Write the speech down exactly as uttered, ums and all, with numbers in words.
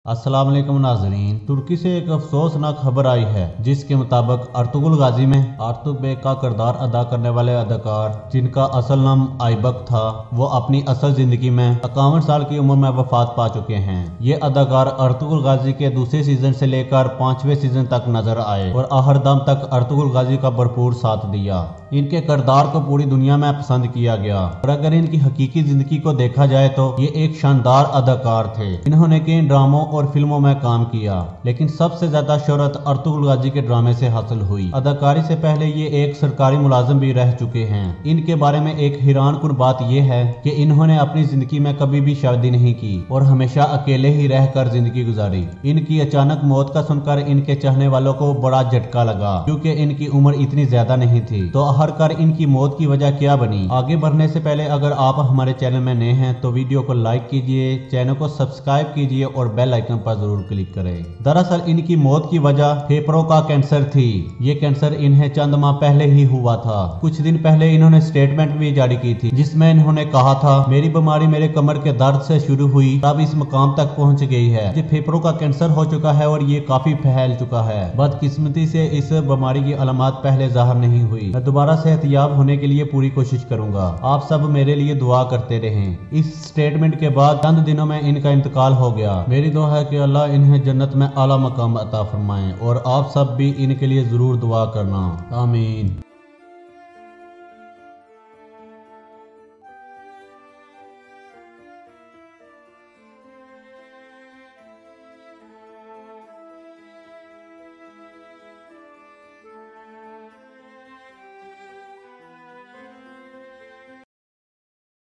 अस्सलाम वालेकुम नाजरीन। तुर्की से एक अफसोसनाक खबर आई है जिसके मुताबिक अर्तुगरुल गाजी में आर्तुग बेग का किरदार अदा करने वाले अदाकार जिनका असल नाम आइबक था वो अपनी असल जिंदगी में इक्यावन साल की उम्र में वफात पा चुके हैं। ये अदाकार अर्तुगरुल गाजी के दूसरे सीजन से लेकर पांचवें सीजन तक नजर आए और आखिर दम तक अर्तुगरुल गाजी का भरपूर साथ दिया। इनके किरदार को पूरी दुनिया में पसंद किया गया और अगर इनकी हकीकी जिंदगी को देखा जाए तो ये एक शानदार अदाकार थे। इन्होंने कई ड्रामों और फिल्मों में काम किया, लेकिन सबसे ज्यादा शोहरत अर्तुगरुल गाजी के ड्रामे से हासिल हुई। अदाकारी से पहले ये एक सरकारी मुलाजिम भी रह चुके हैं। इनके बारे में एक हैरानकुन बात यह है कि इन्होंने अपनी जिंदगी में कभी भी शादी नहीं की और हमेशा अकेले ही रहकर जिंदगी गुजारी। इनकी अचानक मौत का सुनकर इनके चाहने वालों को बड़ा झटका लगा क्योंकि इनकी उम्र इतनी ज्यादा नहीं थी। तो आखिरकार इनकी मौत की वजह क्या बनी? आगे बढ़ने से पहले अगर आप हमारे चैनल में नए हैं तो वीडियो को लाइक कीजिए, चैनल को सब्सक्राइब कीजिए और बेल आइकन पर जरूर क्लिक करें। दरअसल इनकी मौत की वजह फेफड़ों का कैंसर थी। ये कैंसर इन्हें चंद माह पहले ही हुआ था। कुछ दिन पहले इन्होंने स्टेटमेंट भी जारी की थी जिसमें इन्होंने कहा था, मेरी बीमारी मेरे कमर के दर्द से शुरू हुई, अब इस मकाम तक पहुंच गई है। ये फेफड़ों का कैंसर हो चुका है और ये काफी फैल चुका है। बदकिस्मती से इस बीमारी की अलामत पहले जाहिर नहीं हुई। मैं दोबारा सेहतयाब होने के लिए पूरी कोशिश करूंगा। आप सब मेरे लिए दुआ करते रहें। इस स्टेटमेंट के बाद चंद दिनों में इनका इंतकाल हो गया। मेरी दुआ है कि अल्लाह इन्हें जन्नत में आला मकाम अता फरमाए और आप सब भी इनके लिए जरूर दुआ करना। आमीन।